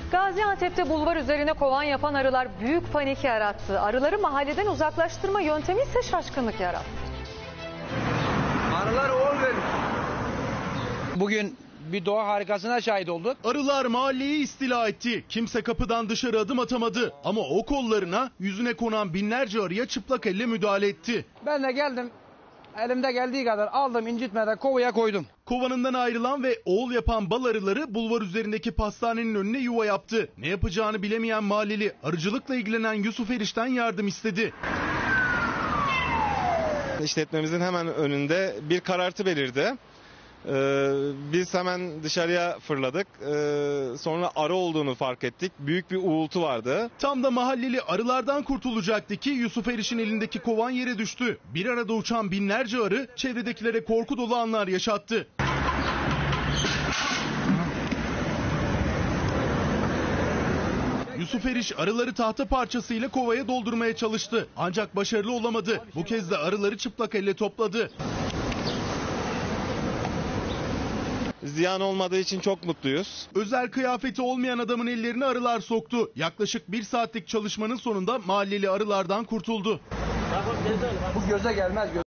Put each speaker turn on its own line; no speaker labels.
Gaziantep'te bulvar üzerine kovan yapan arılar büyük panik yarattı. Arıları mahalleden uzaklaştırma yöntemi ise şaşkınlık yarattı.
Arılar oğul verir. Bugün bir doğa harikasına şahit olduk.
Arılar mahalleyi istila etti. Kimse kapıdan dışarı adım atamadı. Ama o kollarına, yüzüne konan binlerce arıya çıplak elle müdahale etti.
Ben de geldim. Elimde geldiği kadar aldım, incitmeden kovaya koydum.
Kovanından ayrılan ve oğul yapan bal arıları bulvar üzerindeki pastanenin önüne yuva yaptı. Ne yapacağını bilemeyen mahalleli arıcılıkla ilgilenen Yusuf Eriş'ten yardım istedi.
İşletmemizin hemen önünde bir karartı belirdi. Biz hemen dışarıya fırladık. Sonra arı olduğunu fark ettik. Büyük bir uğultu vardı.
Tam da mahalleli arılardan kurtulacaktı ki Yusuf Eriş'in elindeki kovan yere düştü. Bir arada uçan binlerce arı çevredekilere korku dolu anlar yaşattı. Yusuf Eriş arıları tahta parçasıyla kovaya doldurmaya çalıştı. Ancak başarılı olamadı. Bu kez de arıları çıplak elle topladı.
Ziyan olmadığı için çok mutluyuz.
Özel kıyafeti olmayan adamın ellerini arılar soktu. Yaklaşık 1 saatlik çalışmanın sonunda mahalleli arılardan kurtuldu.
Bu göze gelmez.